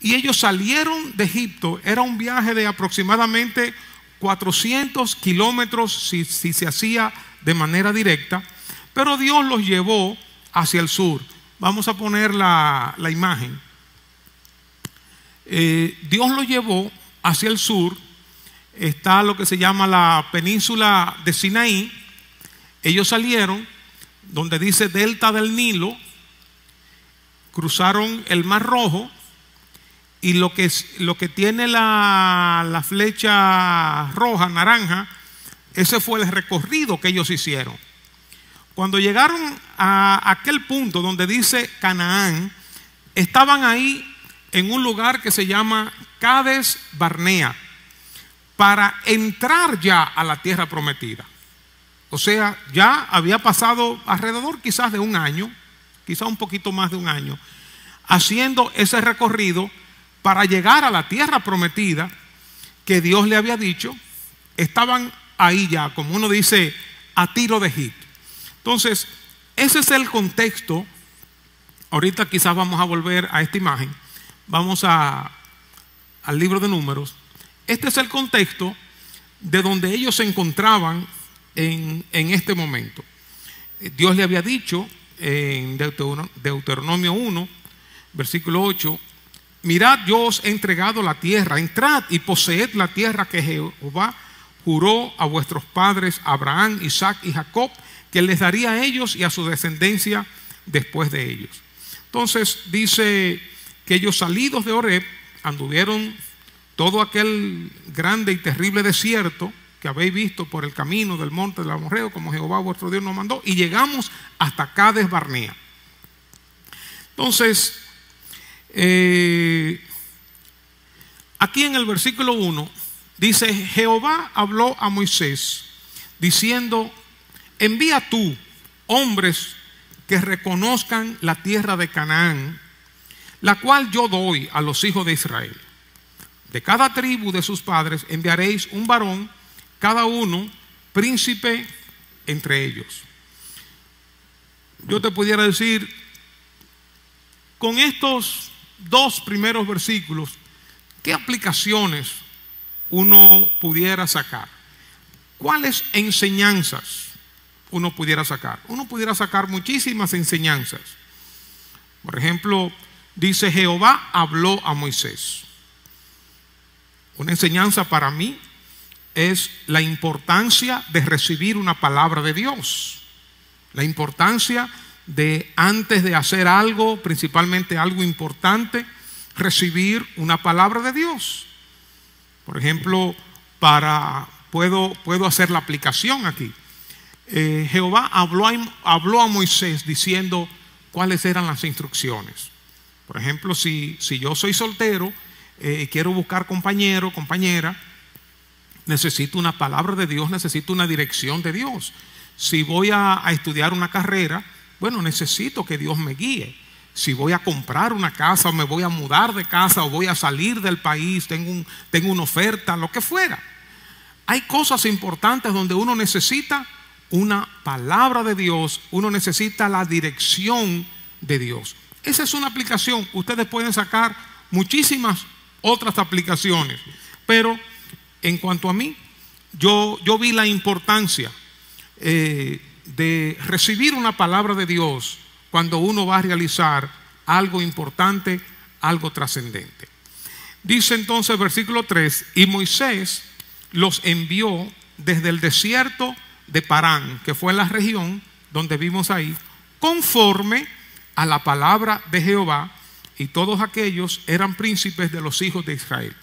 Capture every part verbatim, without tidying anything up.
y ellos salieron de Egipto. Era un viaje de aproximadamente cuatrocientos kilómetros si, si se hacía de manera directa, pero Dios los llevó hacia el sur. Vamos a poner la, la imagen. Eh, Dios los llevó hacia el sur. Está lo que se llama la península de Sinaí. Ellos salieron donde dice delta del Nilo, cruzaron el Mar Rojo, y lo que, lo que tiene la, la flecha roja, naranja, ese fue el recorrido que ellos hicieron. Cuando llegaron a aquel punto donde dice Canaán, estaban ahí en un lugar que se llama Cades Barnea, para entrar ya a la tierra prometida. O sea, ya había pasado alrededor quizás de un año, quizás un poquito más de un año, haciendo ese recorrido para llegar a la tierra prometida que Dios le había dicho. Estaban ahí ya, como uno dice, a tiro de hit. Entonces, ese es el contexto. Ahorita quizás vamos a volver a esta imagen. Vamos a, al libro de Números. Este es el contexto de donde ellos se encontraban en, en este momento. Dios le había dicho en Deuteronomio uno, versículo ocho: mirad, yo os he entregado la tierra, entrad y poseed la tierra que Jehová juró a vuestros padres Abraham, Isaac y Jacob, que les daría a ellos y a su descendencia después de ellos. Entonces dice que ellos, salidos de Horeb, anduvieron todo aquel grande y terrible desierto que habéis visto por el camino del monte del Amorreo, como Jehová vuestro Dios nos mandó, y llegamos hasta Cades Barnea. Entonces, eh, aquí en el versículo uno dice: Jehová habló a Moisés diciendo: envía tú hombres que reconozcan la tierra de Canaán, la cual yo doy a los hijos de Israel. De cada tribu de sus padres enviaréis un varón, cada uno príncipe entre ellos. Yo te pudiera decir, con estos dos primeros versículos, ¿qué aplicaciones uno pudiera sacar? ¿Cuáles enseñanzas uno pudiera sacar? Uno pudiera sacar muchísimas enseñanzas. Por ejemplo, dice: Jehová habló a Moisés. Una enseñanza para mí es la importancia de recibir una palabra de Dios. La importancia de, antes de hacer algo, principalmente algo importante, recibir una palabra de Dios. Por ejemplo, para, puedo, puedo hacer la aplicación aquí. Eh, Jehová habló a, habló a Moisés diciendo cuáles eran las instrucciones. Por ejemplo, si, si yo soy soltero y eh, quiero buscar compañero, compañera, necesito una palabra de Dios, necesito una dirección de Dios. Si voy a, a estudiar una carrera, bueno, necesito que Dios me guíe. Si voy a comprar una casa, o me voy a mudar de casa, o voy a salir del país, tengo, un, tengo una oferta, lo que fuera. Hay cosas importantes donde uno necesita una palabra de Dios, uno necesita la dirección de Dios. Esa es una aplicación. Ustedes pueden sacar muchísimas otras aplicaciones, pero en cuanto a mí, yo, yo vi la importancia eh, de recibir una palabra de Dios cuando uno va a realizar algo importante, algo trascendente. Dice entonces versículo tres: y Moisés los envió desde el desierto de Parán, que fue la región donde vimos ahí, conforme a la palabra de Jehová, y todos aquellos eran príncipes de los hijos de Israel.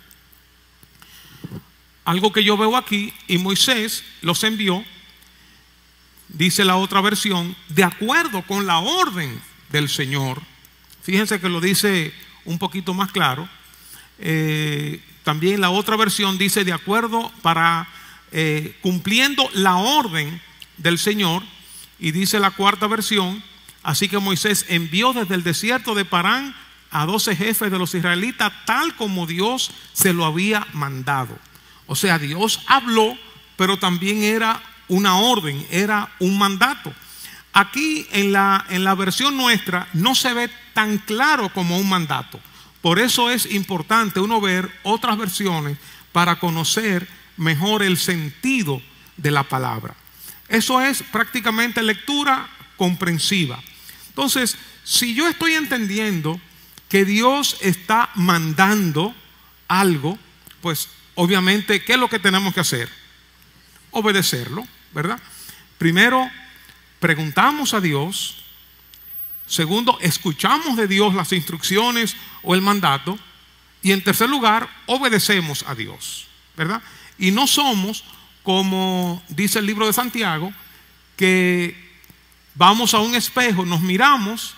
Algo que yo veo aquí: y Moisés los envió, dice la otra versión, de acuerdo con la orden del Señor. Fíjense que lo dice un poquito más claro. Eh, también la otra versión dice de acuerdo para eh, cumpliendo la orden del Señor. Y dice la cuarta versión: así que Moisés envió desde el desierto de Parán a doce jefes de los israelitas, tal como Dios se lo había mandado. O sea, Dios habló, pero también era una orden, era un mandato. Aquí en la, en la versión nuestra no se ve tan claro como un mandato. Por eso es importante uno ver otras versiones para conocer mejor el sentido de la palabra. Eso es prácticamente lectura comprensiva. Entonces, si yo estoy entendiendo que Dios está mandando algo, pues obviamente, ¿qué es lo que tenemos que hacer? Obedecerlo, ¿verdad? Primero, preguntamos a Dios. Segundo, escuchamos de Dios las instrucciones o el mandato. Y en tercer lugar, obedecemos a Dios, ¿verdad? Y no somos, como dice el libro de Santiago, que vamos a un espejo, nos miramos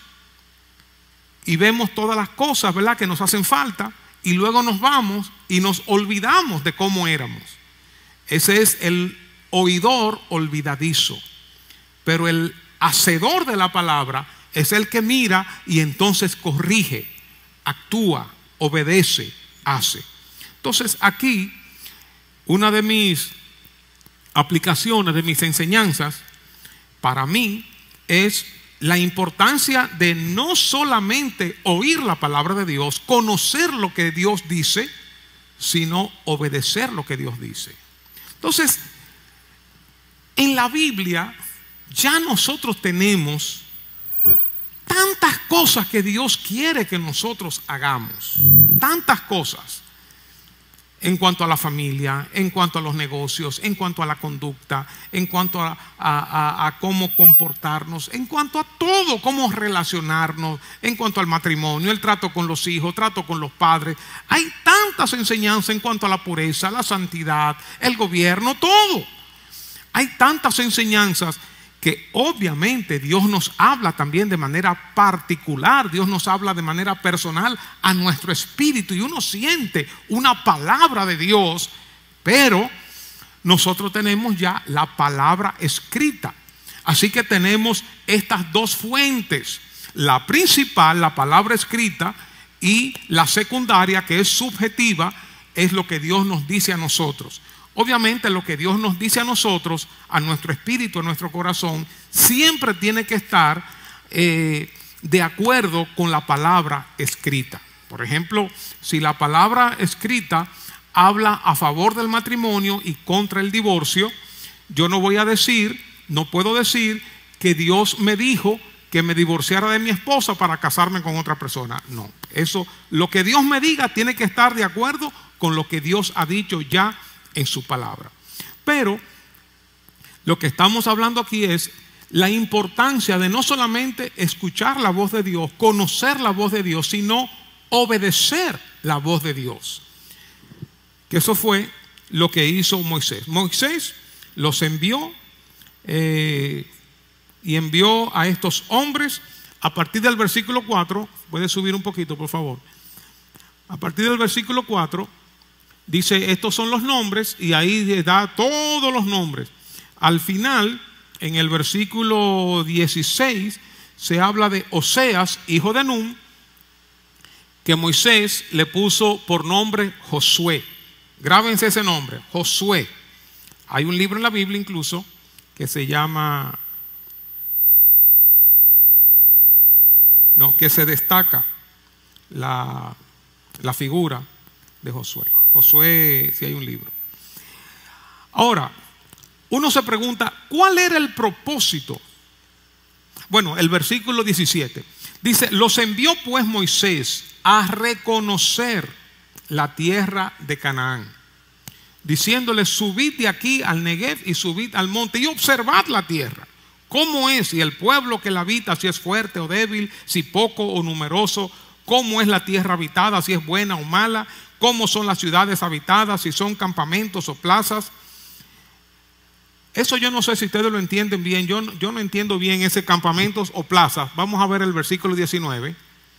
y vemos todas las cosas, ¿verdad?, que nos hacen falta, y luego nos vamos y nos olvidamos de cómo éramos. Ese es el oidor olvidadizo. Pero el hacedor de la palabra es el que mira y entonces corrige, actúa, obedece, hace. Entonces aquí, una de mis aplicaciones, de mis enseñanzas, para mí es la importancia de no solamente oír la palabra de Dios, conocer lo que Dios dice, sino obedecer lo que Dios dice. Entonces, en la Biblia ya nosotros tenemos tantas cosas que Dios quiere que nosotros hagamos, tantas cosas. En cuanto a la familia, en cuanto a los negocios, en cuanto a la conducta, en cuanto a, a, a, a cómo comportarnos, en cuanto a todo, cómo relacionarnos, en cuanto al matrimonio, el trato con los hijos, trato con los padres. Hay tantas enseñanzas en cuanto a la pureza, la santidad, el gobierno, todo. Hay tantas enseñanzas que obviamente Dios nos habla también de manera particular, Dios nos habla de manera personal a nuestro espíritu, y uno siente una palabra de Dios, pero nosotros tenemos ya la palabra escrita. Así que tenemos estas dos fuentes, la principal, la palabra escrita, y la secundaria, que es subjetiva, es lo que Dios nos dice a nosotros. Obviamente lo que Dios nos dice a nosotros, a nuestro espíritu, a nuestro corazón, siempre tiene que estar eh, de acuerdo con la palabra escrita. Por ejemplo, si la palabra escrita habla a favor del matrimonio y contra el divorcio, yo no voy a decir, no puedo decir que Dios me dijo que me divorciara de mi esposa para casarme con otra persona. No, eso, lo que Dios me diga tiene que estar de acuerdo con lo que Dios ha dicho ya en su palabra. Pero lo que estamos hablando aquí es la importancia de no solamente escuchar la voz de Dios, conocer la voz de Dios, sino obedecer la voz de Dios. Que eso fue lo que hizo Moisés. Moisés los envió eh, y envió a estos hombres a partir del versículo cuatro. Puede subir un poquito, por favor. A partir del versículo cuatro dice, estos son los nombres, y ahí da todos los nombres. Al final, en el versículo dieciséis, se habla de Oseas, hijo de Nun, que Moisés le puso por nombre Josué. Grábense ese nombre, Josué. Hay un libro en la Biblia incluso que se llama, no, que se destaca la, la figura de Josué. Josué, si hay un libro. Ahora, uno se pregunta, ¿cuál era el propósito? Bueno, el versículo diecisiete dice, los envió pues Moisés a reconocer la tierra de Canaán, diciéndole, subid de aquí al Negev y subid al monte y observad la tierra, cómo es, y el pueblo que la habita, si es fuerte o débil, si poco o numeroso, cómo es la tierra habitada, si es buena o mala, cómo son las ciudades habitadas, si son campamentos o plazas. Eso yo no sé si ustedes lo entienden bien. Yo, yo no entiendo bien ese campamentos o plazas. Vamos a ver el versículo diecinueve.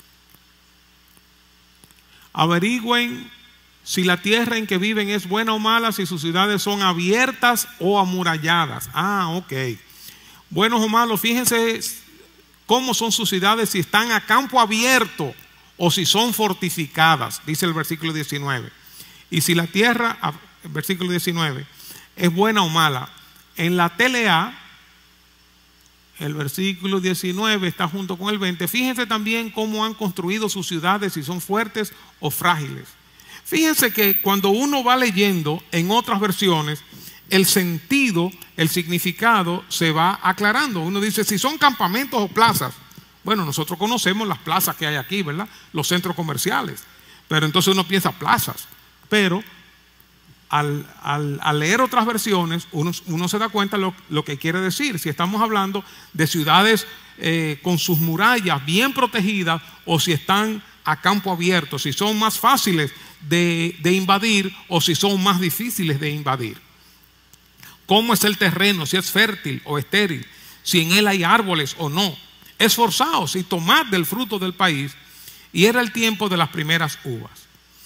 Averigüen si la tierra en que viven es buena o mala, si sus ciudades son abiertas o amuralladas. Ah, ok. Buenos o malos, fíjense cómo son sus ciudades, si están a campo abierto o si son fortificadas, dice el versículo diecinueve. Y si la tierra, el versículo diecinueve, es buena o mala. En la T L A, el versículo diecinueve está junto con el veinte. Fíjense también cómo han construido sus ciudades, si son fuertes o frágiles. Fíjense que cuando uno va leyendo en otras versiones, el sentido, el significado se va aclarando. Uno dice, si son campamentos o plazas. Bueno, nosotros conocemos las plazas que hay aquí, ¿verdad? Los centros comerciales. Pero entonces uno piensa plazas. Pero al, al, al leer otras versiones, uno, uno se da cuenta lo, lo que quiere decir. Si estamos hablando de ciudades eh, con sus murallas bien protegidas, o si están a campo abierto, si son más fáciles de, de invadir o si son más difíciles de invadir. ¿Cómo es el terreno? Si es fértil o estéril, si en él hay árboles o no. Esforzaos y tomad del fruto del país. Y era el tiempo de las primeras uvas.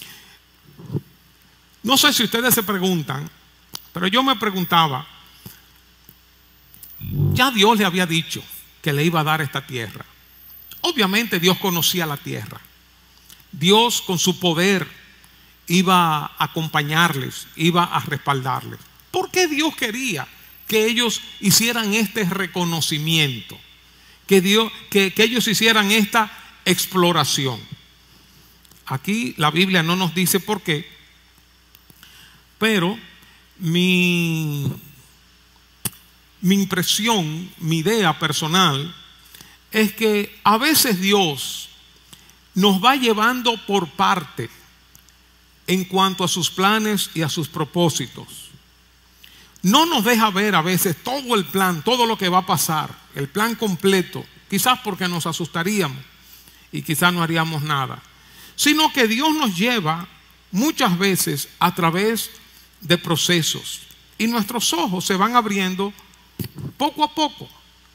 No sé si ustedes se preguntan, pero yo me preguntaba, ya Dios le había dicho que le iba a dar esta tierra. Obviamente Dios conocía la tierra. Dios con su poder iba a acompañarles, iba a respaldarles. ¿Por qué Dios quería que ellos hicieran este reconocimiento? Que, Dios, que, que ellos hicieran esta exploración. Aquí la Biblia no nos dice por qué, pero mi, mi impresión, mi idea personal es que a veces Dios nos va llevando por parte en cuanto a sus planes y a sus propósitos. No nos deja ver a veces todo el plan, todo lo que va a pasar, el plan completo, quizás porque nos asustaríamos y quizás no haríamos nada, sino que Dios nos lleva muchas veces a través de procesos y nuestros ojos se van abriendo poco a poco.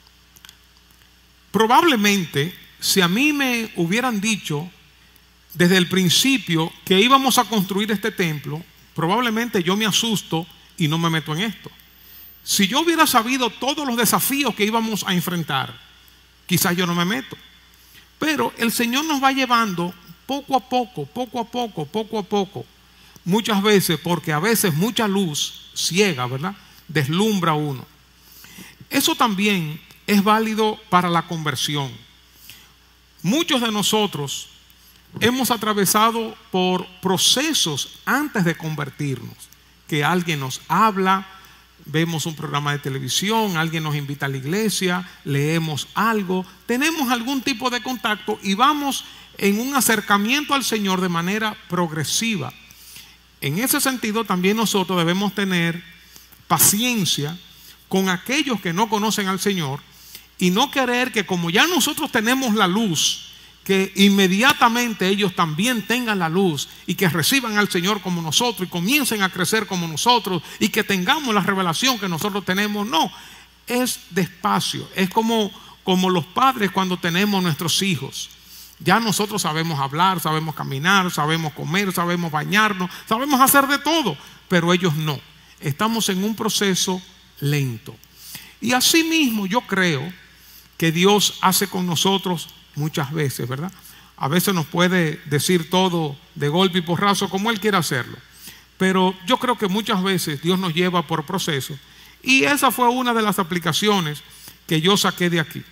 Probablemente, si a mí me hubieran dicho desde el principio que íbamos a construir este templo, probablemente yo me asusto y no me meto en esto. Si yo hubiera sabido todos los desafíos que íbamos a enfrentar, quizás yo no me meto. Pero el Señor nos va llevando poco a poco, poco a poco, poco a poco. Muchas veces, porque a veces mucha luz ciega, ¿verdad?, deslumbra a uno. Eso también es válido para la conversión. Muchos de nosotros hemos atravesado por procesos antes de convertirnos, que alguien nos habla, vemos un programa de televisión, alguien nos invita a la iglesia, leemos algo, tenemos algún tipo de contacto y vamos en un acercamiento al Señor de manera progresiva. En ese sentido también nosotros debemos tener paciencia con aquellos que no conocen al Señor y no querer que como ya nosotros tenemos la luz, que inmediatamente ellos también tengan la luz y que reciban al Señor como nosotros y comiencen a crecer como nosotros y que tengamos la revelación que nosotros tenemos. No, es despacio. Es como, como los padres cuando tenemos nuestros hijos. Ya nosotros sabemos hablar, sabemos caminar, sabemos comer, sabemos bañarnos, sabemos hacer de todo, pero ellos no. Estamos en un proceso lento. Y así mismo yo creo que Dios hace con nosotros muchas veces, ¿verdad? A veces nos puede decir todo de golpe y porrazo como Él quiere hacerlo. Pero yo creo que muchas veces Dios nos lleva por procesos. Y esa fue una de las aplicaciones que yo saqué de aquí.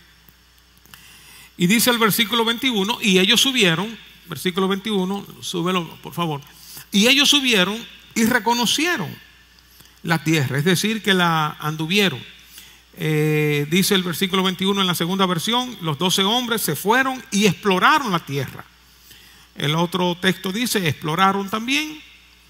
Y dice el versículo veintiuno, y ellos subieron, versículo veintiuno, súbelo por favor. Y ellos subieron y reconocieron la tierra, es decir, que la anduvieron. Eh, dice el versículo veintiuno en la segunda versión, los doce hombres se fueron y exploraron la tierra. El otro texto dice, exploraron también.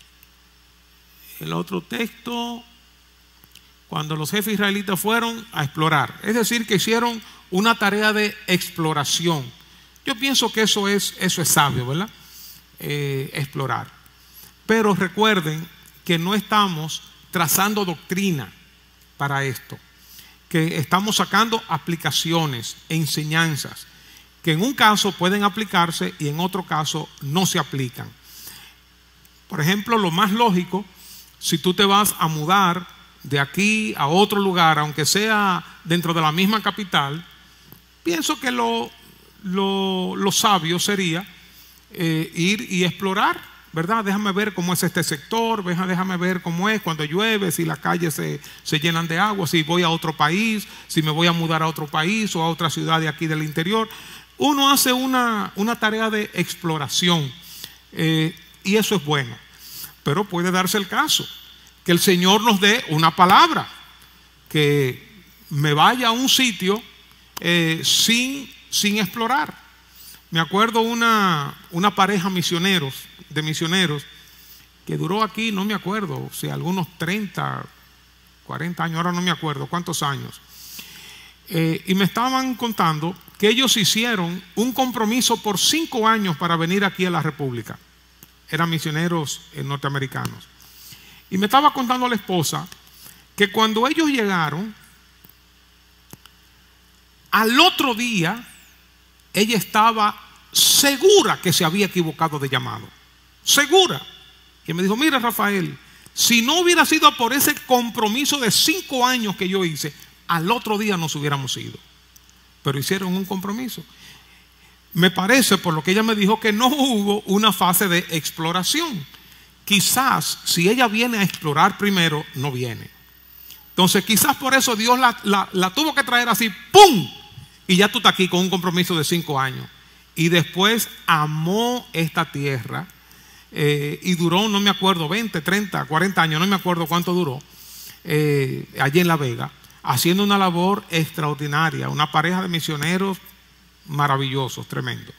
El otro texto, cuando los jefes israelitas fueron a explorar, es decir, que hicieron una tarea de exploración. Yo pienso que eso es, eso es sabio, ¿verdad? Eh, explorar. Pero recuerden que no estamos trazando doctrina para esto, que estamos sacando aplicaciones, enseñanzas, que en un caso pueden aplicarse y en otro caso no se aplican. Por ejemplo, lo más lógico, si tú te vas a mudar de aquí a otro lugar, aunque sea dentro de la misma capital, pienso que lo, lo, lo sabio sería eh, ir y explorar ¿verdad? Déjame ver cómo es este sector, déjame ver cómo es cuando llueve, si las calles se, se llenan de agua, si voy a otro país, si me voy a mudar a otro país o a otra ciudad de aquí del interior. Uno hace una, una tarea de exploración eh, y eso es bueno. Pero puede darse el caso que el Señor nos dé una palabra, que me vaya a un sitio eh, sin, sin explorar. Me acuerdo una, una pareja misioneros, de misioneros que duró aquí, no me acuerdo, o sea, algunos treinta, cuarenta años, ahora no me acuerdo cuántos años. Eh, y me estaban contando que ellos hicieron un compromiso por cinco años para venir aquí a la República. Eran misioneros eh, norteamericanos. Y me estaba contando a la esposa que cuando ellos llegaron, al otro día, ella estaba segura que se había equivocado de llamado. Segura. Y me dijo, mira Rafael, si no hubiera sido por ese compromiso de cinco años que yo hice, al otro día nos hubiéramos ido. Pero hicieron un compromiso. Me parece, por lo que ella me dijo, que no hubo una fase de exploración. Quizás si ella viene a explorar primero, no viene. Entonces quizás por eso Dios la, la, la tuvo que traer así, ¡pum! Y ya tú estás aquí con un compromiso de cinco años. Y después amó esta tierra. Eh, y duró, no me acuerdo, veinte, treinta, cuarenta años, no me acuerdo cuánto duró, eh, allí en La Vega, haciendo una labor extraordinaria, una pareja de misioneros maravillosos, tremendos.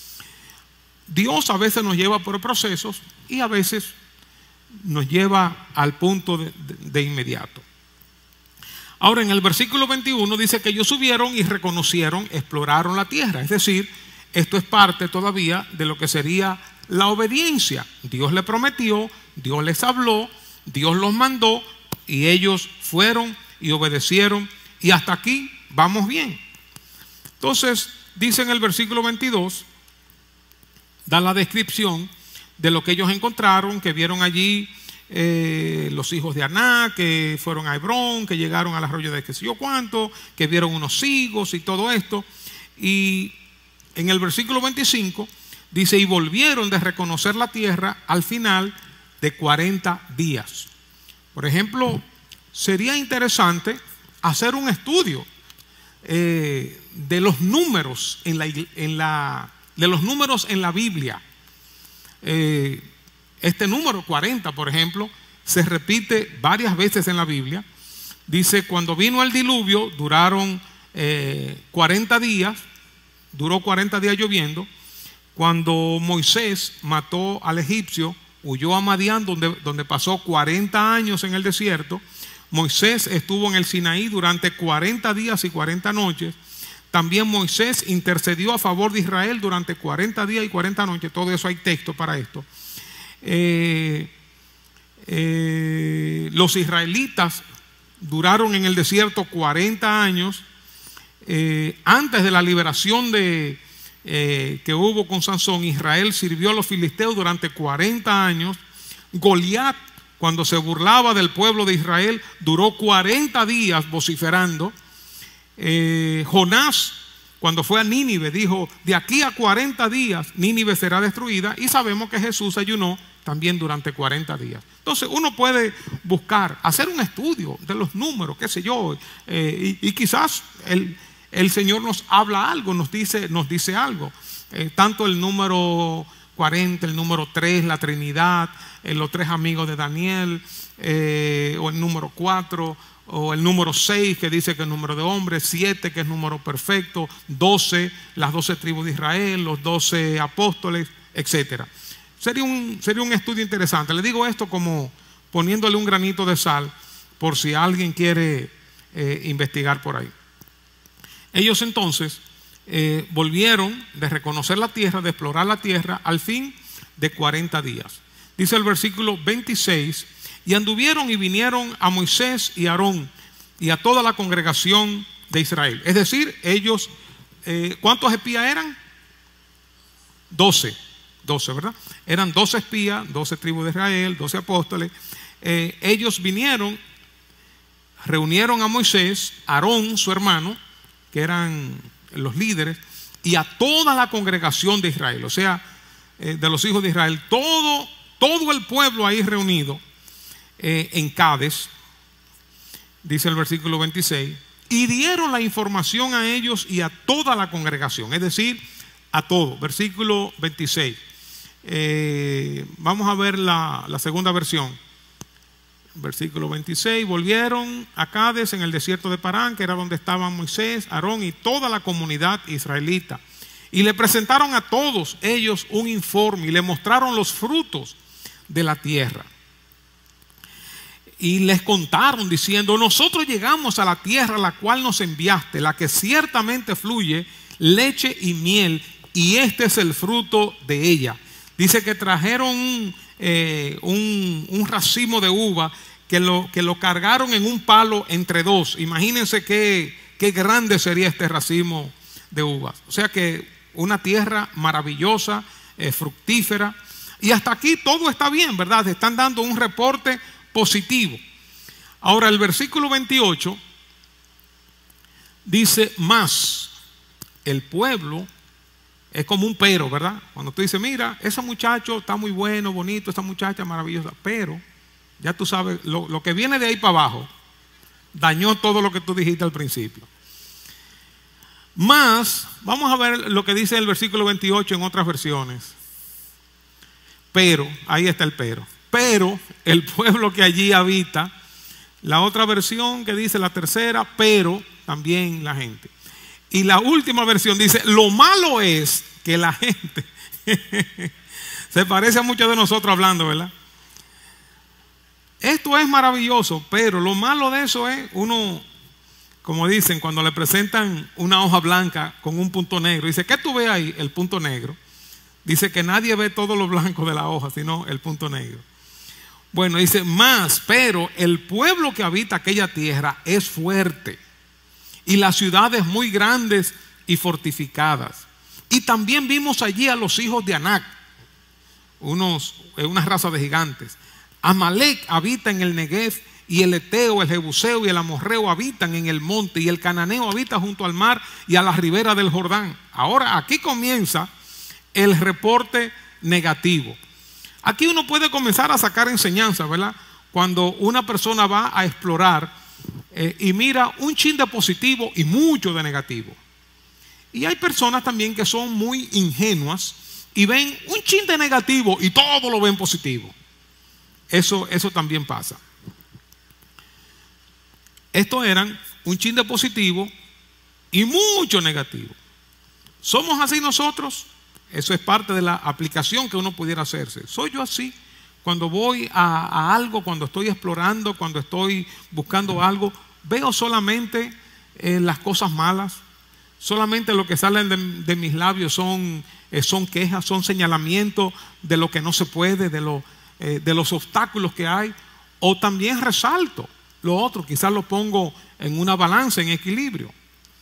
Dios a veces nos lleva por procesos y a veces nos lleva al punto de, de, de inmediato. Ahora en el versículo veintiuno dice que ellos subieron y reconocieron, exploraron la tierra. Es decir, esto es parte todavía de lo que sería la obediencia. Dios le prometió, Dios les habló, Dios los mandó y ellos fueron y obedecieron y hasta aquí vamos bien. Entonces dice en el versículo veintidós, da la descripción de lo que ellos encontraron, que vieron allí eh, los hijos de Aná, que fueron a Hebrón, que llegaron al arroyo de qué sé yo cuánto, que vieron unos higos y todo esto. Y en el versículo veinticinco dice, y volvieron de reconocer la tierra al final de cuarenta días. Por ejemplo, sería interesante hacer un estudio eh, de los números en la, en la, de los números en la Biblia. Eh, este número cuarenta, por ejemplo, se repite varias veces en la Biblia. Dice, cuando vino el diluvio, duraron eh, cuarenta días, duró cuarenta días lloviendo. Cuando Moisés mató al egipcio, huyó a Madián, donde, donde pasó cuarenta años en el desierto. Moisés estuvo en el Sinaí durante cuarenta días y cuarenta noches. También Moisés intercedió a favor de Israel durante cuarenta días y cuarenta noches. Todo eso hay texto para esto. Eh, eh, los israelitas duraron en el desierto cuarenta años. Eh, antes de la liberación de Eh, que hubo con Sansón, Israel sirvió a los filisteos durante cuarenta años. Goliat, cuando se burlaba del pueblo de Israel, duró cuarenta días vociferando. eh, Jonás, cuando fue a Nínive, dijo, de aquí a cuarenta días Nínive será destruida. Y sabemos que Jesús ayunó también durante cuarenta días. Entonces uno puede buscar, hacer un estudio de los números, qué sé yo, eh, y, y quizás el El Señor nos habla algo, nos dice, nos dice algo. Eh, tanto el número cuarenta, el número tres, la Trinidad, eh, los tres amigos de Daniel, eh, o el número cuatro, o el número seis, que dice que es el número de hombres, siete, que es número perfecto, doce, las doce tribus de Israel, los doce apóstoles, etcétera. Sería un, sería un estudio interesante. Le digo esto como poniéndole un granito de sal por si alguien quiere eh, investigar por ahí. Ellos entonces eh, volvieron de reconocer la tierra, de explorar la tierra, al fin de cuarenta días. Dice el versículo veintiséis, y anduvieron y vinieron a Moisés y a Aarón y a toda la congregación de Israel. Es decir, ellos, eh, ¿cuántos espías eran? Doce, doce, ¿verdad? Eran doce espías, doce tribus de Israel, doce apóstoles. Eh, ellos vinieron, reunieron a Moisés, a Aarón, su hermano, que eran los líderes, y a toda la congregación de Israel, o sea, eh, de los hijos de Israel, todo todo el pueblo ahí reunido eh, en Cades, dice el versículo veintiséis, y dieron la información a ellos y a toda la congregación, es decir, a todo. Versículo veintiséis. Eh, vamos a ver la, la segunda versión. Versículo veintiséis. Volvieron a Cades en el desierto de Parán, que era donde estaban Moisés, Aarón y toda la comunidad israelita. Y le presentaron a todos ellos un informe y le mostraron los frutos de la tierra. Y les contaron diciendo: nosotros llegamos a la tierra a la cual nos enviaste, la que ciertamente fluye leche y miel, y este es el fruto de ella. Dice que trajeron eh, un, un racimo de uva que lo, que lo cargaron en un palo entre dos. Imagínense qué, qué grande sería este racimo de uvas. O sea que una tierra maravillosa, eh, fructífera. Y hasta aquí todo está bien, ¿verdad? Están dando un reporte positivo. Ahora el versículo veintiocho dice: más el pueblo es como un pero, ¿verdad? Cuando tú dices: mira, ese muchacho está muy bueno, bonito, esa muchacha maravillosa, pero ya tú sabes, lo, lo que viene de ahí para abajo dañó todo lo que tú dijiste al principio. Más, vamos a ver lo que dice el versículo veintiocho en otras versiones. Pero, ahí está el pero. Pero el pueblo que allí habita, la otra versión que dice la tercera, pero también la gente. Y la última versión dice: lo malo es que la gente se parece a muchos de nosotros hablando, ¿verdad? Esto es maravilloso, pero lo malo de eso es, uno, como dicen, cuando le presentan una hoja blanca con un punto negro, dice: ¿qué tú ves ahí? El punto negro. Dice que nadie ve todo lo blanco de la hoja, sino el punto negro. Bueno, dice: más, pero el pueblo que habita aquella tierra es fuerte, y las ciudades muy grandes y fortificadas. Y también vimos allí a los hijos de Anac, unos, una raza de gigantes. Amalek habita en el Negev, y el Eteo, el Jebuseo y el Amorreo habitan en el monte, y el Cananeo habita junto al mar y a la ribera del Jordán. Ahora aquí comienza el reporte negativo. Aquí uno puede comenzar a sacar enseñanza, ¿verdad? Cuando una persona va a explorar eh, y mira un chin de positivo y mucho de negativo. Y hay personas también que son muy ingenuas y ven un chin de negativo y todo lo ven positivo. Eso, eso también pasa. Estos eran un chin de positivo y mucho negativo. ¿Somos así nosotros? Eso es parte de la aplicación que uno pudiera hacerse. ¿Soy yo así? Cuando voy a, a algo, cuando estoy explorando, cuando estoy buscando algo, veo solamente eh, las cosas malas. Solamente lo que salen de, de mis labios son, eh, son quejas, son señalamientos de lo que no se puede, de, lo, eh, de los obstáculos que hay. O también resalto lo otro, quizás lo pongo en una balanza, en equilibrio.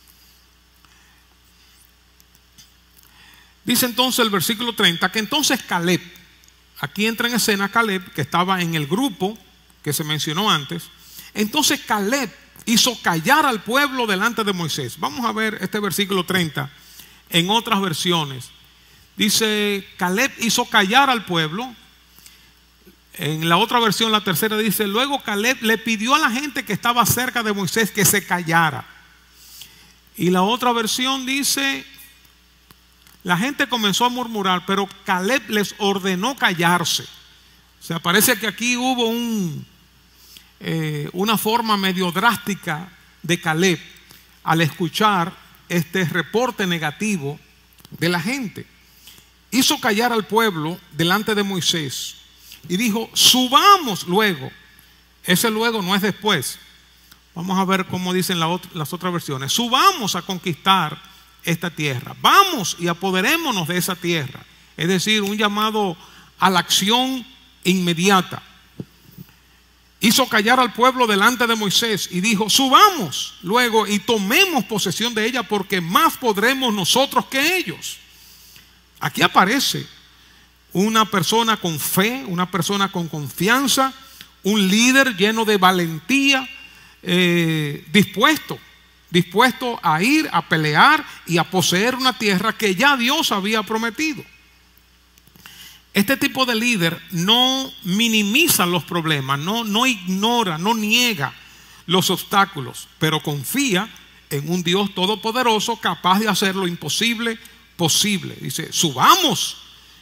Dice entonces el versículo treinta que entonces Caleb, aquí entra en escena Caleb, que estaba en el grupo que se mencionó antes. Entonces Caleb hizo callar al pueblo delante de Moisés. Vamos a ver este versículo treinta en otras versiones. Dice: Caleb hizo callar al pueblo. En la otra versión, la tercera, dice: luego Caleb le pidió a la gente que estaba cerca de Moisés que se callara. Y la otra versión dice: la gente comenzó a murmurar, pero Caleb les ordenó callarse. O sea, parece que aquí hubo un, eh, una forma medio drástica de Caleb al escuchar este reporte negativo de la gente. Hizo callar al pueblo delante de Moisés y dijo: subamos luego. Ese luego no es después. Vamos a ver cómo dicen la otra, las otras versiones. Subamos a conquistar esta tierra, vamos y apoderémonos de esa tierra. Es decir, un llamado a la acción inmediata. Hizo callar al pueblo delante de Moisés y dijo: subamos luego y tomemos posesión de ella, porque más podremos nosotros que ellos. Aquí aparece una persona con fe, una persona con confianza, un líder lleno de valentía, eh, dispuesto dispuesto a ir a pelear y a poseer una tierra que ya Dios había prometido. Este tipo de líder no minimiza los problemas, no, no ignora, no niega los obstáculos, pero confía en un Dios todopoderoso capaz de hacer lo imposible posible. Dice, subamos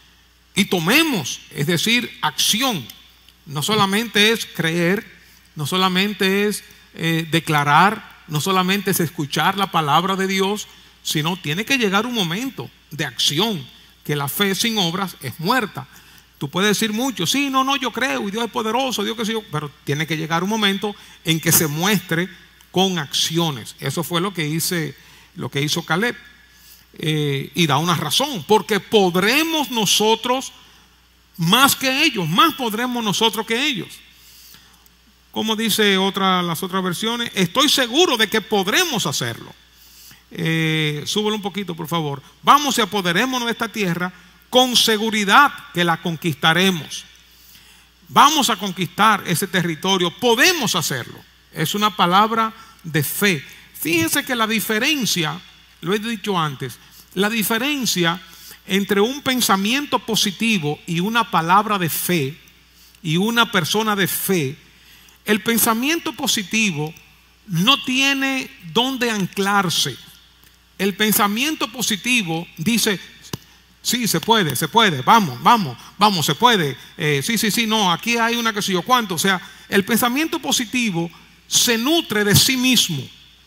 y tomemos, es decir, acción. No solamente es creer, no solamente es eh, declarar, no solamente es escuchar la palabra de Dios, sino tiene que llegar un momento de acción, que la fe sin obras es muerta. Tú puedes decir mucho, sí, no, no, yo creo, y Dios es poderoso, Dios que sí, pero tiene que llegar un momento en que se muestre con acciones. Eso fue lo que, hice, lo que hizo Caleb. Eh, y da una razón, porque podremos nosotros más que ellos, más podremos nosotros que ellos. Como dice otra, las otras versiones, estoy seguro de que podremos hacerlo. Eh, súbelo un poquito, por favor. Vamos y apoderémonos de esta tierra con seguridad que la conquistaremos. Vamos a conquistar ese territorio, podemos hacerlo. Es una palabra de fe. Fíjense que la diferencia, lo he dicho antes, la diferencia entre un pensamiento positivo y una palabra de fe y una persona de fe, el pensamiento positivo no tiene dónde anclarse. El pensamiento positivo dice, sí, se puede, se puede, vamos, vamos, vamos, se puede, eh, sí, sí, sí, no, aquí hay una que sé yo cuánto. O sea, el pensamiento positivo se nutre de sí mismo.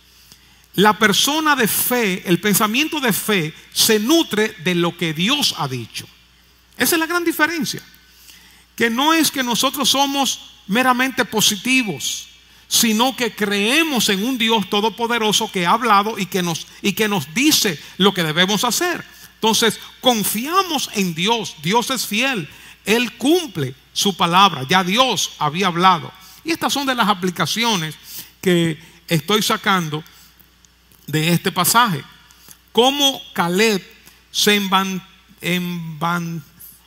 La persona de fe, el pensamiento de fe, se nutre de lo que Dios ha dicho. Esa es la gran diferencia. Que no es que nosotros somos meramente positivos, sino que creemos en un Dios todopoderoso que ha hablado y que nos, y que nos dice lo que debemos hacer. Entonces, confiamos en Dios. Dios es fiel. Él cumple su palabra. Ya Dios había hablado. Y estas son de las aplicaciones que estoy sacando de este pasaje. Cómo Caleb se envan, envan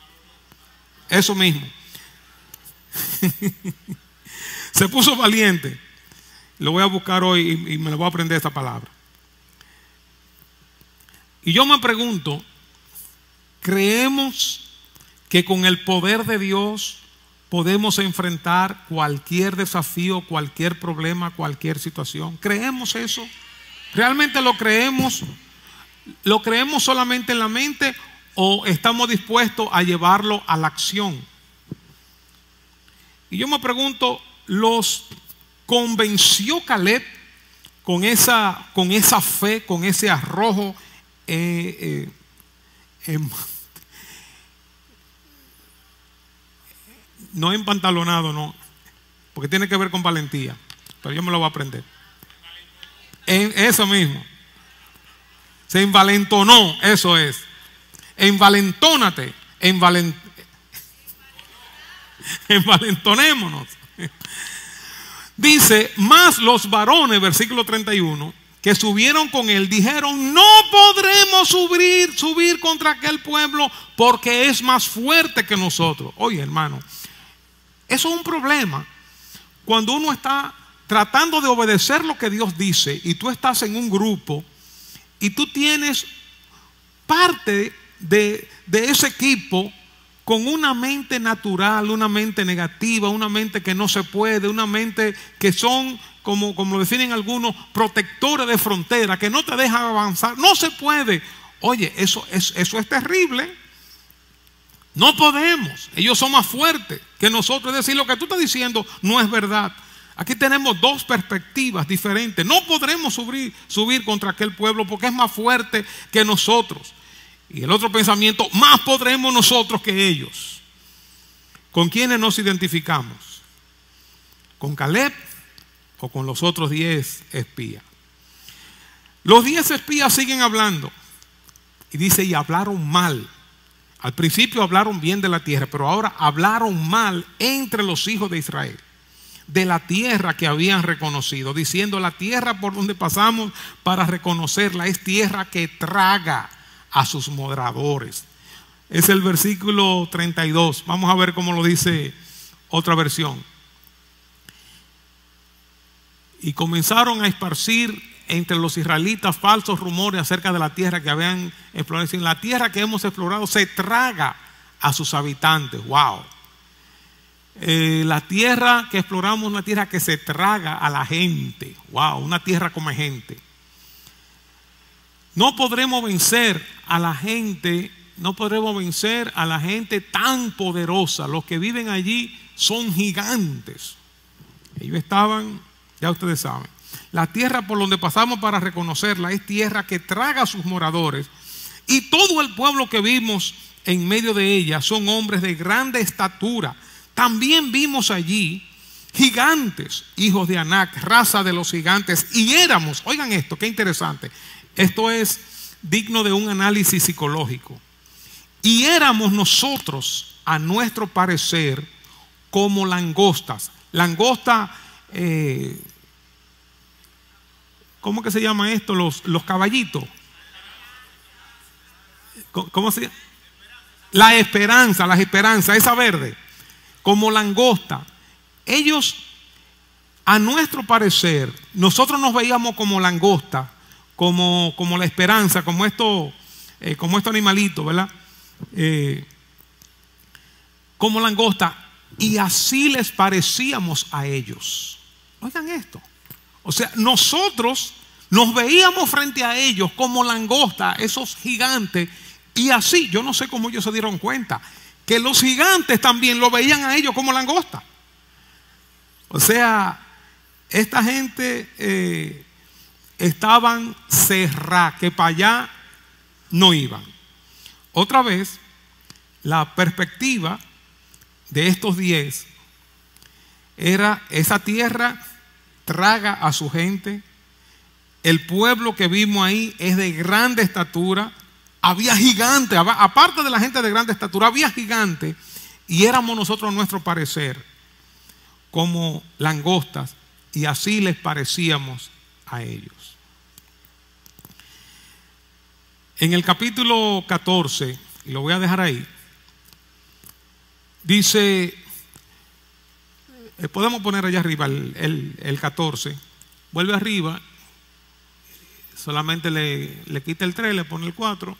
eso mismo se puso valiente. Lo voy a buscar hoy y, y me lo voy a aprender esta palabra. Y yo me pregunto, ¿creemos que con el poder de Dios podemos enfrentar cualquier desafío, cualquier problema, cualquier situación? ¿Creemos eso? ¿Realmente lo creemos? ¿Lo creemos solamente en la mente o estamos dispuestos a llevarlo a la acción? Y yo me pregunto, ¿los convenció Caleb con esa, con esa fe, con ese arrojo eh, eh, eh, no empantalonado, no, porque tiene que ver con valentía, pero yo me lo voy a aprender. En eso mismo. Se envalentonó, eso es. Envalentónate, envalent... envalentonémonos. Dice, más los varones, versículo treinta y uno, que subieron con él, dijeron, no podremos subir, subir contra aquel pueblo porque es más fuerte que nosotros. Oye, hermano, eso es un problema. Cuando uno está tratando de obedecer lo que Dios dice y tú estás en un grupo y tú tienes parte de, de ese equipo con una mente natural, una mente negativa, una mente que no se puede, una mente que son, como, como lo definen algunos, protectores de frontera, que no te dejan avanzar, no se puede. Oye, eso, es, eso es terrible. No podemos, ellos son más fuertes que nosotros. Es decir, lo que tú estás diciendo no es verdad. Aquí tenemos dos perspectivas diferentes. No podremos subir, subir contra aquel pueblo porque es más fuerte que nosotros. Y el otro pensamiento, más podremos nosotros que ellos. ¿Con quiénes nos identificamos? ¿Con Caleb o con los otros diez espías? Los diez espías siguen hablando. Y dice, y hablaron mal. Al principio hablaron bien de la tierra, pero ahora hablaron mal entre los hijos de Israel, de la tierra que habían reconocido, diciendo, la tierra por donde pasamos para reconocerla es tierra que traga a sus moradores. Es el versículo treinta y dos. Vamos a ver cómo lo dice otra versión. Y comenzaron a esparcir entre los israelitas falsos rumores acerca de la tierra que habían explorado. La tierra que hemos explorado se traga a sus habitantes. Wow. Eh, la tierra que exploramos, una tierra que se traga a la gente. Wow, una tierra come gente. No podremos vencer a la gente, no podremos vencer a la gente tan poderosa. Los que viven allí son gigantes. Ellos estaban, ya ustedes saben, la tierra por donde pasamos para reconocerla es tierra que traga a sus moradores, y todo el pueblo que vimos en medio de ella son hombres de grande estatura. También vimos allí gigantes, hijos de Anac, raza de los gigantes, y éramos, oigan esto, qué interesante, esto es digno de un análisis psicológico, y éramos nosotros, a nuestro parecer, como langostas. Langosta, eh, ¿cómo que se llama esto? Los, los caballitos. ¿Cómo se llama? La esperanza, la esperanza, esa verde. Como langosta. Ellos, a nuestro parecer, nosotros nos veíamos como langosta, como, como la esperanza, como esto, eh, como estos animalitos, ¿verdad? Eh, como langosta. Y así les parecíamos a ellos. Oigan esto. O sea, nosotros nos veíamos frente a ellos como langosta, esos gigantes. Y así, yo no sé cómo ellos se dieron cuenta, que los gigantes también lo veían a ellos como langosta. O sea, esta gente eh, estaban cerrados, que para allá no iban. Otra vez, la perspectiva de estos diez era: esa tierra traga a su gente, el pueblo que vimos ahí es de grande estatura, había gigantes, aparte de la gente de grande estatura, había gigantes, y éramos nosotros, a nuestro parecer, como langostas, y así les parecíamos a ellos. En el capítulo catorce, y lo voy a dejar ahí, dice, eh, podemos poner allá arriba el, el, el catorce, vuelve arriba, solamente le, le quita el tres, le pone el cuatro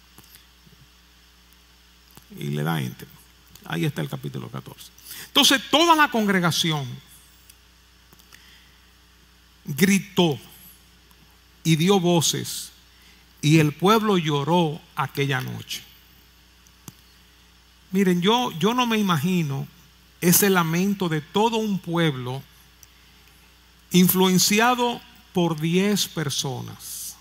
y le da enter. Ahí está el capítulo catorce. Entonces toda la congregación gritó y dio voces, y el pueblo lloró aquella noche. Miren, yo, yo no me imagino ese lamento de todo un pueblo influenciado por diez personas.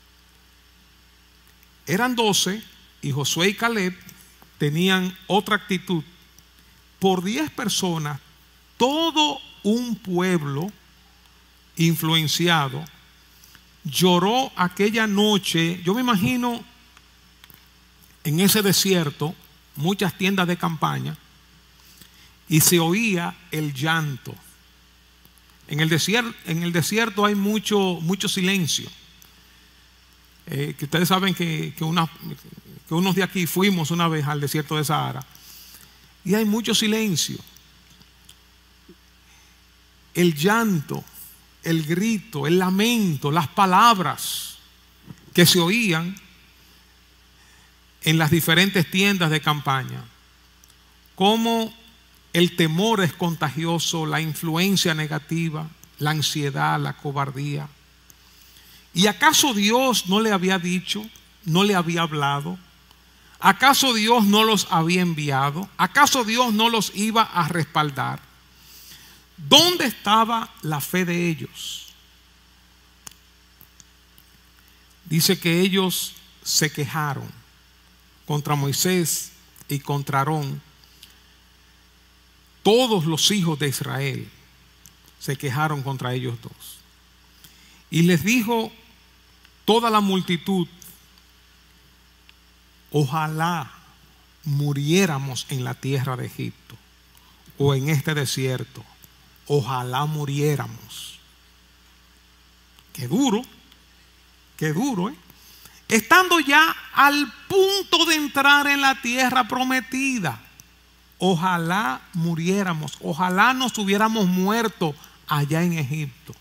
Eran doce, y Josué y Caleb tenían otra actitud. Por diez personas, todo un pueblo influenciado lloró aquella noche. Yo me imagino en ese desierto muchas tiendas de campaña, y se oía el llanto. En el desierto, en el desierto hay mucho, mucho silencio. Eh, que ustedes saben que, que, una, que unos de aquí fuimos una vez al desierto de Sahara, y hay mucho silencio. El llanto, el grito, el lamento, las palabras que se oían en las diferentes tiendas de campaña. Cómo el temor es contagioso, la influencia negativa, la ansiedad, la cobardía. ¿Y acaso Dios no le había dicho, no le había hablado? ¿Acaso Dios no los había enviado? ¿Acaso Dios no los iba a respaldar? ¿Dónde estaba la fe de ellos? Dice que ellos se quejaron contra Moisés y contra Aarón. Todos los hijos de Israel se quejaron contra ellos dos. Y les dijo toda la multitud: ojalá muriéramos en la tierra de Egipto o en este desierto. Ojalá muriéramos. Qué duro, qué duro, ¿eh? Estando ya al punto de entrar en la tierra prometida. Ojalá muriéramos, ojalá nos hubiéramos muerto allá en Egipto.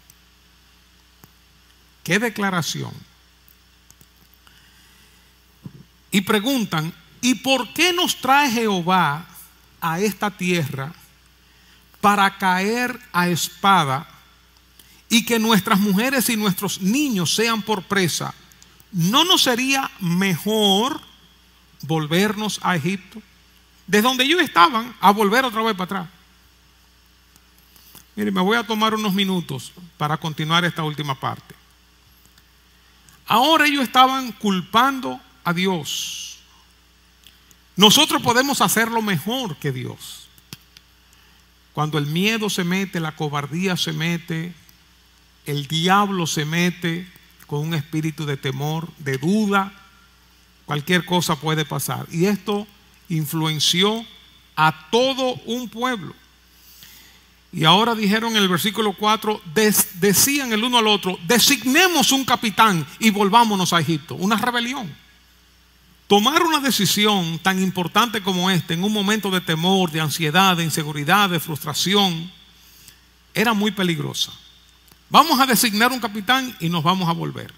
Qué declaración. Y preguntan: ¿y por qué nos trae Jehová a esta tierra para caer a espada y que nuestras mujeres y nuestros niños sean por presa? ¿No nos sería mejor volvernos a Egipto? Desde donde ellos estaban, a volver otra vez para atrás. Mire, me voy a tomar unos minutos para continuar esta última parte. Ahora ellos estaban culpando a Dios. Nosotros podemos hacerlo mejor que Dios. Cuando el miedo se mete, la cobardía se mete, el diablo se mete con un espíritu de temor, de duda, cualquier cosa puede pasar. Y esto influenció a todo un pueblo. Y ahora dijeron en el versículo cuatro, des, decían el uno al otro, designemos un capitán y volvámonos a Egipto. Una rebelión. Tomar una decisión tan importante como esta en un momento de temor, de ansiedad, de inseguridad, de frustración, era muy peligrosa. Vamos a designar un capitán y nos vamos a volver.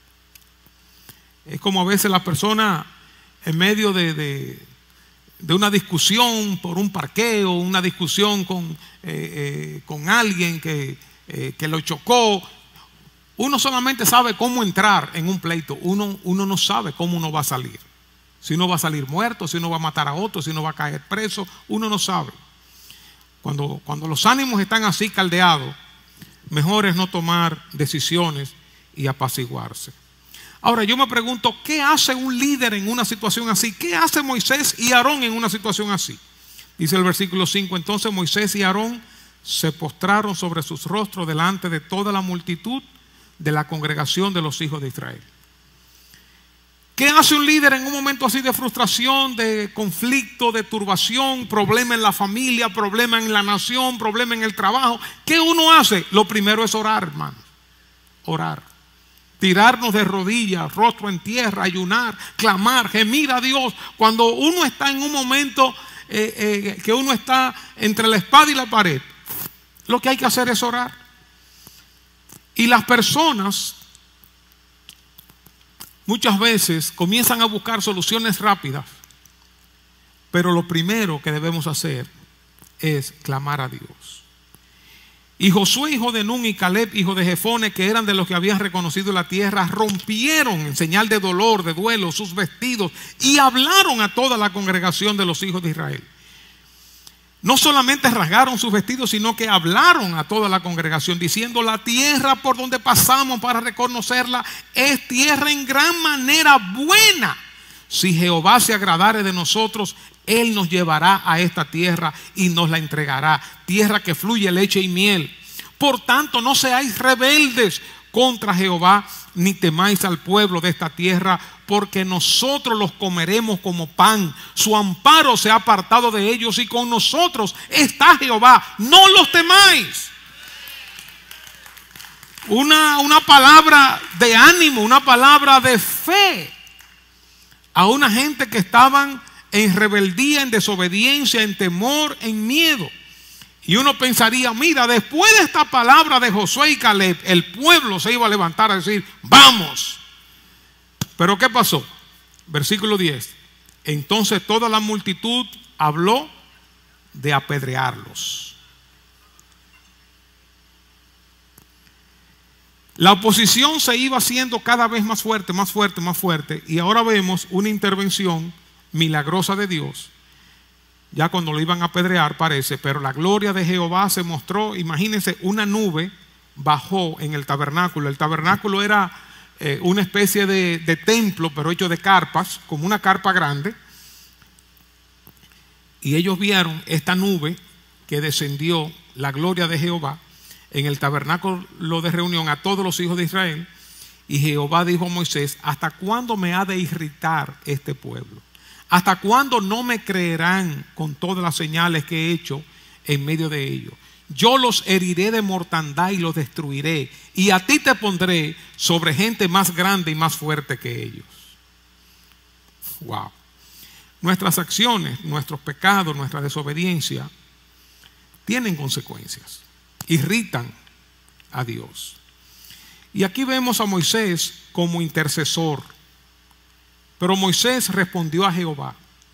Es como a veces la persona en medio de, de, de una discusión por un parqueo, una discusión con, eh, eh, con alguien que, eh, que lo chocó. Uno solamente sabe cómo entrar en un pleito, uno, uno no sabe cómo uno va a salir. Si uno va a salir muerto, si uno va a matar a otro, si uno va a caer preso, uno no sabe. Cuando, cuando los ánimos están así caldeados, mejor es no tomar decisiones y apaciguarse. Ahora yo me pregunto, ¿qué hace un líder en una situación así? ¿Qué hace Moisés y Aarón en una situación así? Dice el versículo cinco, entonces Moisés y Aarón se postraron sobre sus rostros delante de toda la multitud de la congregación de los hijos de Israel. ¿Qué hace un líder en un momento así de frustración, de conflicto, de turbación, problema en la familia, problema en la nación, problema en el trabajo? ¿Qué uno hace? Lo primero es orar, hermano. Orar. Tirarnos de rodillas, rostro en tierra, ayunar, clamar, gemir a Dios. Cuando uno está en un momento eh, eh, que uno está entre la espada y la pared, lo que hay que hacer es orar. Y las personas muchas veces comienzan a buscar soluciones rápidas, pero lo primero que debemos hacer es clamar a Dios. Y Josué, hijo de Nun, y Caleb, hijo de Jefone, que eran de los que habían reconocido la tierra, rompieron en señal de dolor, de duelo, sus vestidos y hablaron a toda la congregación de los hijos de Israel. No solamente rasgaron sus vestidos, sino que hablaron a toda la congregación diciendo, la tierra por donde pasamos para reconocerla es tierra en gran manera buena. Si Jehová se agradare de nosotros, Él nos llevará a esta tierra y nos la entregará, tierra que fluye leche y miel. Por tanto, no seáis rebeldes contra Jehová, ni temáis al pueblo de esta tierra, porque nosotros los comeremos como pan. Su amparo se ha apartado de ellos y con nosotros está Jehová. No los temáis. Una, una palabra de ánimo, una palabra de fe a una gente que estaban en rebeldía, en desobediencia, en temor, en miedo. Y uno pensaría, mira, después de esta palabra de Josué y Caleb, el pueblo se iba a levantar a decir, vamos. Pero ¿qué pasó? Versículo diez. Entonces toda la multitud habló de apedrearlos. La oposición se iba haciendo cada vez más fuerte, más fuerte, más fuerte. Y ahora vemos una intervención milagrosa de Dios. Ya cuando lo iban a apedrear parece, pero la gloria de Jehová se mostró. Imagínense, una nube bajó en el tabernáculo. El tabernáculo era eh, una especie de, de templo, pero hecho de carpas, como una carpa grande. Y ellos vieron esta nube que descendió, la gloria de Jehová, en el tabernáculo de reunión a todos los hijos de Israel. Y Jehová dijo a Moisés, ¿hasta cuándo me ha de irritar este pueblo? ¿Hasta cuándo no me creerán con todas las señales que he hecho en medio de ellos? Yo los heriré de mortandad y los destruiré, y a ti te pondré sobre gente más grande y más fuerte que ellos. Wow. Nuestras acciones, nuestros pecados, nuestra desobediencia tienen consecuencias, irritan a Dios. Y aquí vemos a Moisés como intercesor. Pero Moisés respondió a Jehová.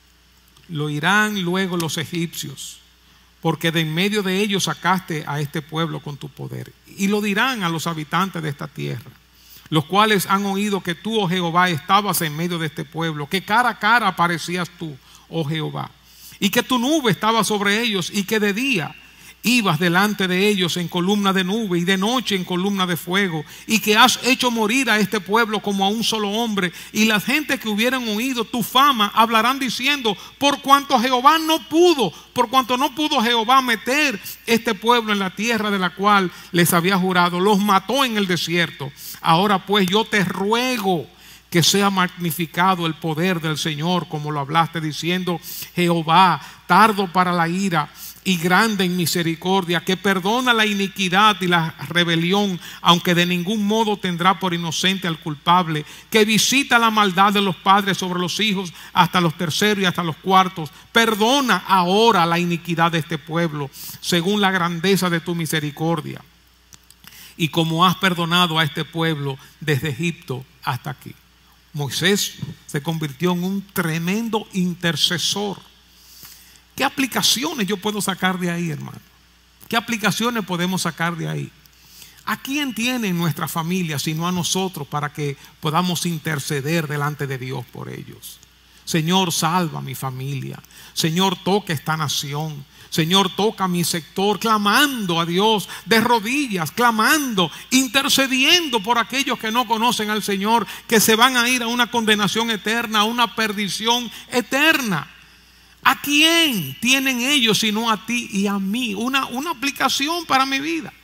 lo oirán luego los egipcios, porque de en medio de ellos sacaste a este pueblo con tu poder. Y lo dirán a los habitantes de esta tierra, los cuales han oído que tú, oh Jehová, estabas en medio de este pueblo, que cara a cara aparecías tú, oh Jehová, y que tu nube estaba sobre ellos, y que de día ibas delante de ellos en columna de nube y de noche en columna de fuego, y que has hecho morir a este pueblo como a un solo hombre, y las gentes que hubieran oído tu fama hablarán diciendo: por cuanto Jehová no pudo, por cuanto no pudo Jehová meter este pueblo en la tierra de la cual les había jurado, los mató en el desierto. Ahora pues yo te ruego que sea magnificado el poder del Señor, como lo hablaste, diciendo: Jehová, tardo para la ira y grande en misericordia, que perdona la iniquidad y la rebelión, aunque de ningún modo tendrá por inocente al culpable, que visita la maldad de los padres sobre los hijos hasta los terceros y hasta los cuartos. Perdona ahora la iniquidad de este pueblo, según la grandeza de tu misericordia, y como has perdonado a este pueblo desde Egipto hasta aquí. Moisés se convirtió en un tremendo intercesor. ¿Qué aplicaciones yo puedo sacar de ahí, hermano? ¿Qué aplicaciones podemos sacar de ahí? ¿A quién tiene nuestra familia sino a nosotros para que podamos interceder delante de Dios por ellos? Señor, salva a mi familia. Señor, toca esta nación. Señor, toca mi sector, clamando a Dios de rodillas, clamando, intercediendo por aquellos que no conocen al Señor, que se van a ir a una condenación eterna, a una perdición eterna. ¿A quién tienen ellos sino a ti y a mí? Una, una aplicación para mi vida.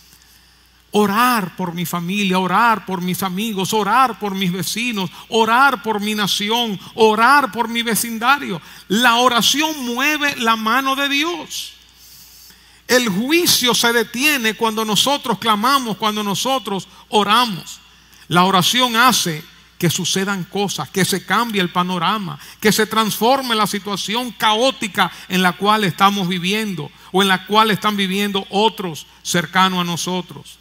Orar por mi familia, orar por mis amigos, orar por mis vecinos, orar por mi nación, orar por mi vecindario. La oración mueve la mano de Dios. El juicio se detiene cuando nosotros clamamos, cuando nosotros oramos. La oración hace que sucedan cosas, que se cambie el panorama, que se transforme la situación caótica en la cual estamos viviendo o en la cual están viviendo otros cercanos a nosotros.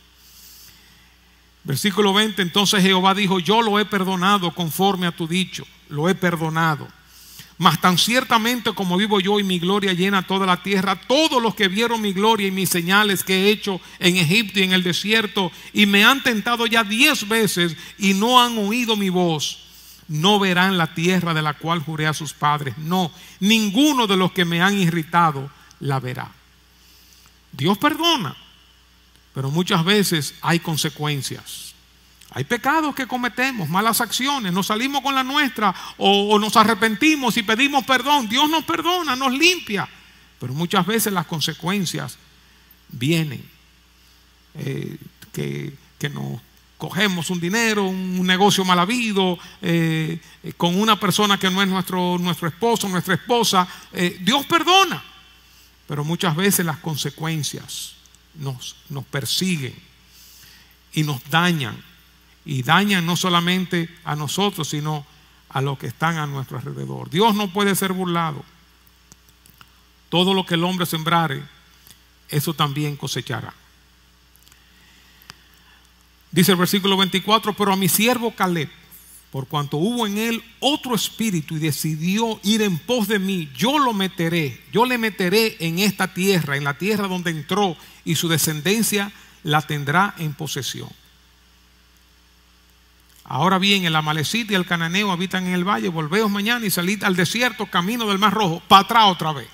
Versículo veinte, entonces Jehová dijo: yo lo he perdonado conforme a tu dicho, lo he perdonado. Mas tan ciertamente como vivo yo y mi gloria llena toda la tierra, todos los que vieron mi gloria y mis señales que he hecho en Egipto y en el desierto, y me han tentado ya diez veces y no han oído mi voz, no verán la tierra de la cual juré a sus padres. No, ninguno de los que me han irritado la verá. Dios perdona, pero muchas veces hay consecuencias. Hay pecados que cometemos, malas acciones, nos salimos con la nuestra o, o nos arrepentimos y pedimos perdón. Dios nos perdona, nos limpia, pero muchas veces las consecuencias vienen. Eh, que, que nos cogemos un dinero, un negocio mal habido, eh, eh, con una persona que no es nuestro, nuestro esposo, nuestra esposa. Eh, Dios perdona, pero muchas veces las consecuencias nos, nos persiguen y nos dañan. Y dañan no solamente a nosotros, sino a los que están a nuestro alrededor. Dios no puede ser burlado. Todo lo que el hombre sembrare, eso también cosechará. Dice el versículo veinticuatro: pero a mi siervo Caleb, por cuanto hubo en él otro espíritu y decidió ir en pos de mí, yo lo meteré, yo le meteré en esta tierra, en la tierra donde entró, y su descendencia la tendrá en posesión. Ahora bien, el amalecita y el cananeo habitan en el valle. Volveos mañana y salid al desierto, camino del Mar Rojo, para atrás otra vez.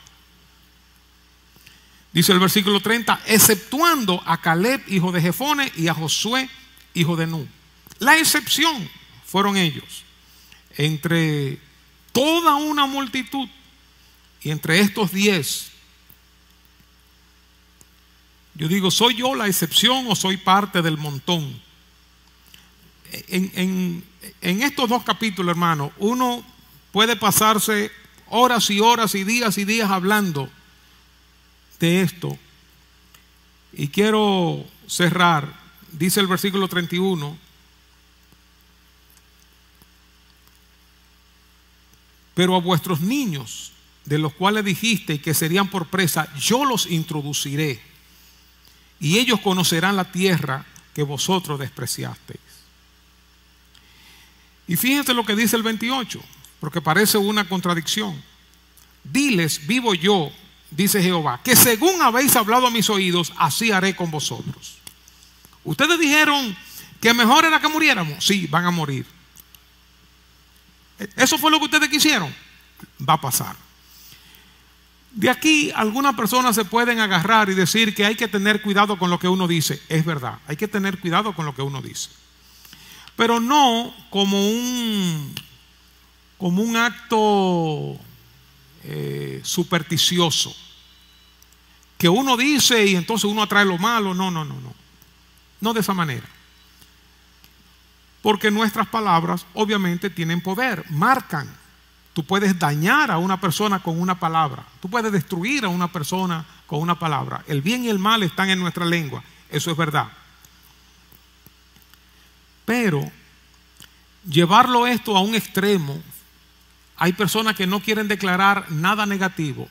Dice el versículo treinta: exceptuando a Caleb, hijo de Jefone, y a Josué, hijo de Nun. La excepción fueron ellos. Entre toda una multitud, y entre estos diez, yo digo, ¿soy yo la excepción o soy parte del montón? En, en, en estos dos capítulos, hermano, uno puede pasarse horas y horas y días y días hablando de esto. Y quiero cerrar. Dice el versículo treinta y uno: pero a vuestros niños, de los cuales dijiste que serían por presa, yo los introduciré, y ellos conocerán la tierra que vosotros despreciasteis. Y fíjense lo que dice el veintiocho, porque parece una contradicción. diles, vivo yo, dice Jehová, que según habéis hablado a mis oídos, así haré con vosotros. Ustedes dijeron que mejor era que muriéramos. Sí, van a morir. Eso fue lo que ustedes quisieron. Va a pasar. De aquí algunas personas se pueden agarrar y decir que hay que tener cuidado con lo que uno dice. Es verdad, hay que tener cuidado con lo que uno dice. Pero no como un, como un acto eh, supersticioso. Que uno dice y entonces uno atrae lo malo. No, no, no, no. No de esa manera. Porque nuestras palabras obviamente tienen poder, marcan. Tú puedes dañar a una persona con una palabra. Tú puedes destruir a una persona con una palabra. El bien y el mal están en nuestra lengua. Eso es verdad. Pero llevarlo esto a un extremo, hay personas que no quieren declarar nada negativo.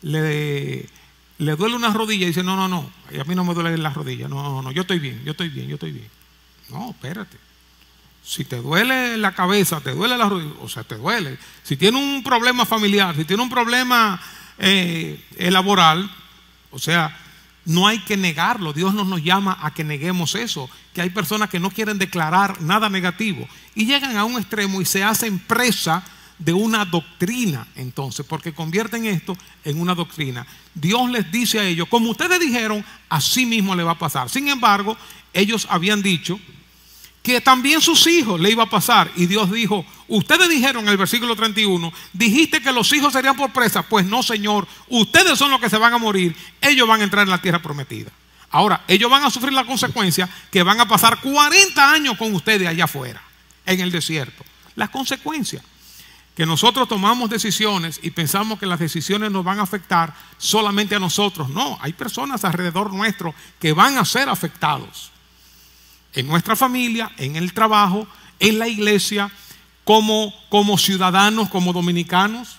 Le, le duele una rodilla y dicen, no, no, no, a mí no me duele la rodilla. No, no, no, yo estoy bien, yo estoy bien, yo estoy bien. No, espérate. Si te duele la cabeza, te duele la rodilla, o sea, te duele. Si tienes un problema familiar, si tienes un problema eh, laboral, o sea, no hay que negarlo. Dios no nos llama a que neguemos eso. Que hay personas que no quieren declarar nada negativo y llegan a un extremo y se hacen presa de una doctrina, entonces, porque convierten esto en una doctrina. Dios les dice a ellos, como ustedes dijeron, así mismo le va a pasar. Sin embargo, ellos habían dicho que también sus hijos le iba a pasar. Y Dios dijo, ustedes dijeron en el versículo treinta y uno, dijiste que los hijos serían por presa. Pues no, Señor, ustedes son los que se van a morir. Ellos van a entrar en la tierra prometida. Ahora, ellos van a sufrir la consecuencia que van a pasar cuarenta años con ustedes allá afuera, en el desierto. Las consecuencias, que nosotros tomamos decisiones y pensamos que las decisiones nos van a afectar solamente a nosotros. No, hay personas alrededor nuestro que van a ser afectados. En nuestra familia, en el trabajo, en la iglesia, como, como ciudadanos, como dominicanos.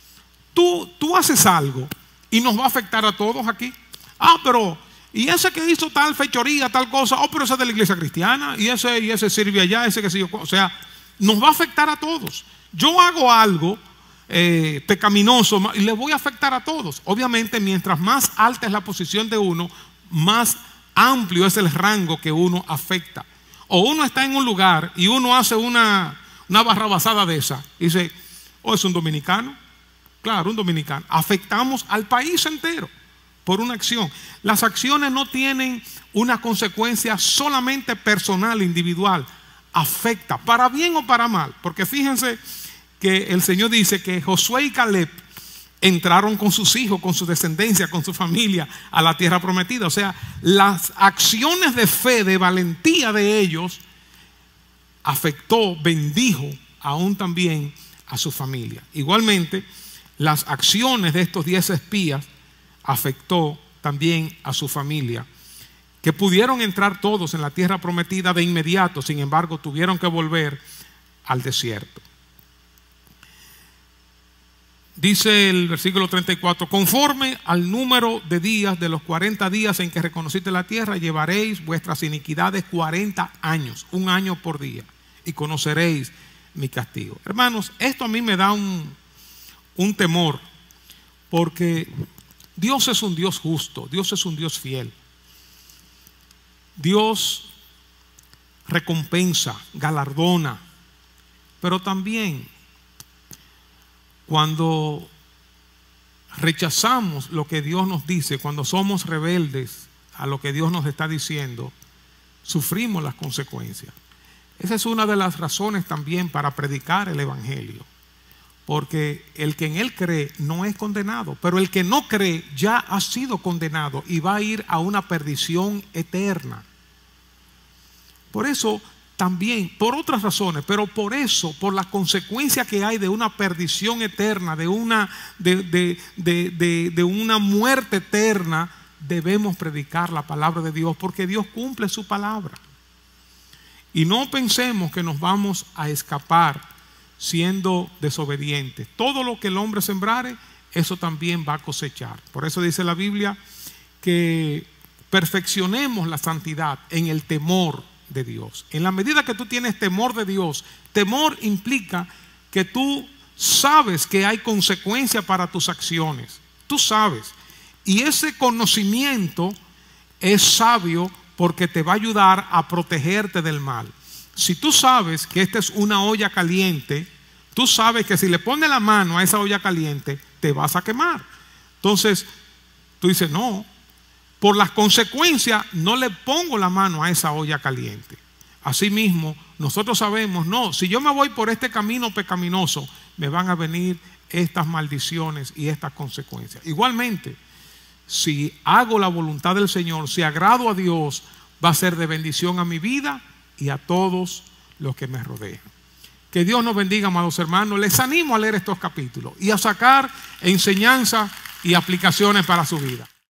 Tú, tú haces algo y nos va a afectar a todos aquí. Ah, pero, y ese que hizo tal fechoría, tal cosa, oh, pero ese es de la iglesia cristiana, y ese, y ese sirve allá, ese que sé yo. O sea, nos va a afectar a todos. Yo hago algo eh, pecaminoso y le voy a afectar a todos. Obviamente, mientras más alta es la posición de uno, más amplio es el rango que uno afecta. O uno está en un lugar y uno hace una, una barrabasada de esa y dice, oh, es un dominicano. Claro, un dominicano. Afectamos al país entero por una acción. Las acciones no tienen una consecuencia solamente personal, individual. Afecta, para bien o para mal. Porque fíjense que el Señor dice que Josué y Caleb entraron con sus hijos, con su descendencia, con su familia a la tierra prometida. O sea, las acciones de fe, de valentía de ellos afectó, bendijo aún también a su familia. Igualmente, las acciones de estos diez espías afectó también a su familia, que pudieron entrar todos en la tierra prometida de inmediato. Sin embargo, tuvieron que volver al desierto. Dice el versículo treinta y cuatro, conforme al número de días de los cuarenta días en que reconociste la tierra, llevaréis vuestras iniquidades cuarenta años, un año por día, y conoceréis mi castigo. Hermanos, esto a mí me da un, un temor, porque Dios es un Dios justo, Dios es un Dios fiel. Dios recompensa, galardona, pero también cuando rechazamos lo que Dios nos dice, cuando somos rebeldes a lo que Dios nos está diciendo, sufrimos las consecuencias. Esa es una de las razones también para predicar el Evangelio, porque el que en él cree no es condenado, pero el que no cree ya ha sido condenado y va a ir a una perdición eterna. Por eso también, por otras razones, pero por eso, por la consecuencia que hay de una perdición eterna, de una, de, de, de, de, de una muerte eterna, debemos predicar la palabra de Dios, porque Dios cumple su palabra. Y no pensemos que nos vamos a escapar siendo desobedientes. Todo lo que el hombre sembrare, eso también va a cosechar. Por eso dice la Biblia que perfeccionemos la santidad en el temor de Dios. En la medida que tú tienes temor de Dios, temor implica que tú sabes que hay consecuencias para tus acciones. Tú sabes. Y ese conocimiento es sabio porque te va a ayudar a protegerte del mal. Si tú sabes que esta es una olla caliente, tú sabes que si le pones la mano a esa olla caliente, te vas a quemar. Entonces, tú dices, no, por las consecuencias no le pongo la mano a esa olla caliente. Asimismo, nosotros sabemos, no, si yo me voy por este camino pecaminoso, me van a venir estas maldiciones y estas consecuencias. Igualmente, si hago la voluntad del Señor, si agrado a Dios, va a ser de bendición a mi vida y a todos los que me rodean. Que Dios nos bendiga, amados hermanos. Les animo a leer estos capítulos y a sacar enseñanzas y aplicaciones para su vida.